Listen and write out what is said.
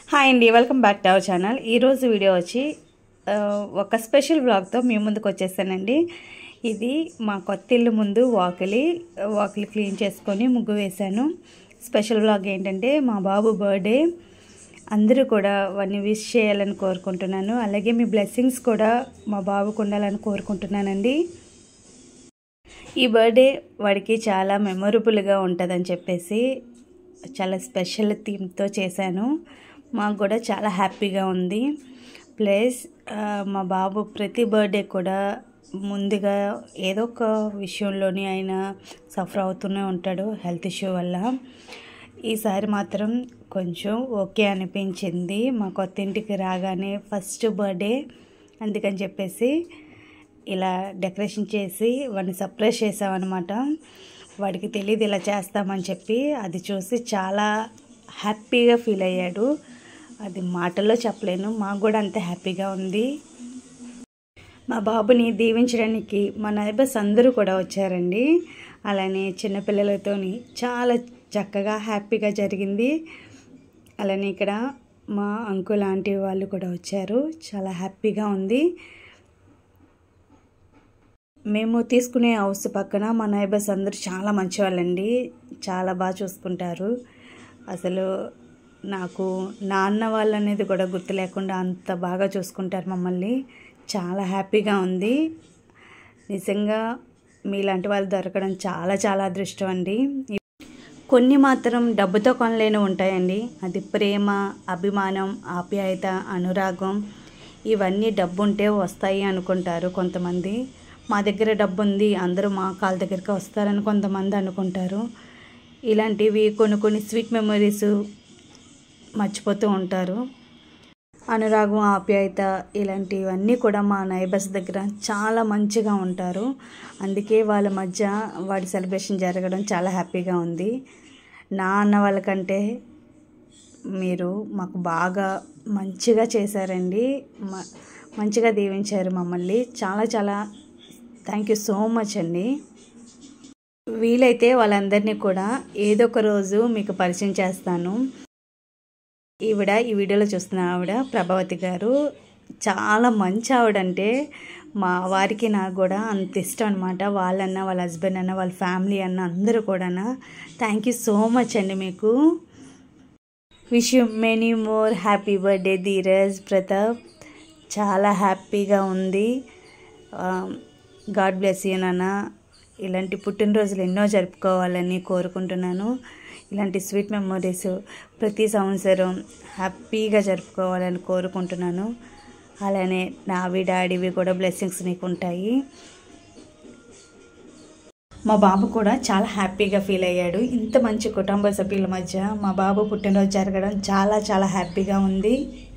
Hi అండి, welcome back to our channel. ఈరోజు video వచ్చి ఒక స్పెషల్ వ్లాగ్తో మీ ముందుకు వచ్చేసానండి. ఇది మా కొత్త ఇల్లు ముందు వాకిలి క్లీన్ చేసుకొని ముగ్గు వేశాను. స్పెషల్ వ్లాగ్ ఏంటంటే మా బాబు బర్త్డే. అందరూ కూడా వాడిని విష్ చేయాలని కోరుకుంటున్నాను. అలాగే మీ బ్లెస్సింగ్స్ కూడా మా బాబుకు ఉండాలని కోరుకుంటున్నానండి. ఈ బర్త్డే వాడికి చాలా మెమొరబుల్గా ఉంటుందని చెప్పేసి చాలా స్పెషల్ థీమ్తో చేశాను. మాకు కూడా చాలా హ్యాపీగా ఉంది. ప్లస్ మా బాబు ప్రతి బర్త్డే కూడా ముందుగా ఏదో ఒక విషయంలోని ఆయన సఫర్ అవుతూనే ఉంటాడు హెల్త్ ఇష్యూ వల్ల. ఈసారి మాత్రం కొంచెం ఓకే అనిపించింది. మా కొత్త ఇంటికి రాగానే ఫస్ట్ బర్త్డే అందుకని చెప్పేసి ఇలా డెకరేషన్ చేసి వాడిని సర్ప్రైజ్ చేసామన్నమాట. వాడికి తెలియదు ఇలా చేస్తామని చెప్పి. అది చూసి చాలా హ్యాపీగా ఫీల్ అయ్యాడు. అది మాటల్లో చెప్పలేను, మాకు కూడా అంతే హ్యాపీగా ఉంది. మా బాబుని దీవించడానికి మా నైబర్స్ అందరూ కూడా వచ్చారండి. అలానే చిన్నపిల్లలతోని చాలా చక్కగా హ్యాపీగా జరిగింది. అలానే ఇక్కడ మా అంకుల్ ఆంటీ వాళ్ళు కూడా వచ్చారు. చాలా హ్యాపీగా ఉంది. మేము తీసుకునే హౌస్ పక్కన మా నైబర్స్ అందరూ చాలా మంచివాళ్ళండి. చాలా బాగా చూసుకుంటారు. అసలు నాకు నాన్న వాళ్ళు అనేది కూడా గుర్తు లేకుండా అంత బాగా చూసుకుంటారు మమ్మల్ని. చాలా హ్యాపీగా ఉంది. నిజంగా మీలాంటి వాళ్ళు దొరకడం చాలా చాలా అదృష్టం అండి. కొన్ని మాత్రం డబ్బుతో కొనలేని ఉంటాయండి. అది ప్రేమ, అభిమానం, ఆప్యాయత, అనురాగం. ఇవన్నీ డబ్బు ఉంటే వస్తాయి అనుకుంటారు కొంతమంది. మా దగ్గర డబ్బు ఉంది, అందరూ మా కాళ్ళ దగ్గరికి వస్తారని కొంతమంది అనుకుంటారు. ఇలాంటివి కొన్ని స్వీట్ మెమరీస్ మర్చిపోతూ ఉంటారు. అనురాగం, ఆప్యాయత ఇలాంటివన్నీ కూడా మా నైబర్స్ దగ్గర చాలా మంచిగా ఉంటారు. అందుకే వాళ్ళ మధ్య వాడి సెలబ్రేషన్ జరగడం చాలా హ్యాపీగా ఉంది. నా అన్న వాళ్ళకంటే మీరు మాకు బాగా మంచిగా చేశారండి. మంచిగా దీవించారు మమ్మల్ని. చాలా చాలా థ్యాంక్ యూ సో మచ్ అండి. వీలైతే వాళ్ళందరినీ కూడా ఏదో ఒక రోజు మీకు పరిచయం చేస్తాను. ఈ వీడియోలో చూస్తున్న ఆవిడ ప్రభావతి గారు. చాలా మంచి ఆవిడంటే మా వారికి నాకు కూడా అంత ఇష్టం అనమాట. వాళ్ళన్న, వాళ్ళ హస్బెండ్ అన్న, వాళ్ళ ఫ్యామిలీ అన్న అందరూ కూడా థ్యాంక్ యూ సో మచ్ అండి మీకు. Wish you many more happy birthday Dheeraj Pratap. చాలా హ్యాపీగా ఉంది. గాడ్ బ్లెస్ యూ నాన్న. ఇలాంటి పుట్టినరోజులు ఎన్నో జరుపుకోవాలని కోరుకుంటున్నాను. ఇలాంటి స్వీట్ మెమరీస్ ప్రతి సంవత్సరం హ్యాపీగా జరుపుకోవాలని కోరుకుంటున్నాను. అలానే నావి డాడీవి కూడా బ్లెస్సింగ్స్ నీకు ఉంటాయి. మా బాబు కూడా చాలా హ్యాపీగా ఫీల్ అయ్యాడు. ఇంత మంచి కుటుంబ సభ్యుల మధ్య మా బాబు పుట్టినరోజు జరగడం చాలా చాలా హ్యాపీగా ఉంది.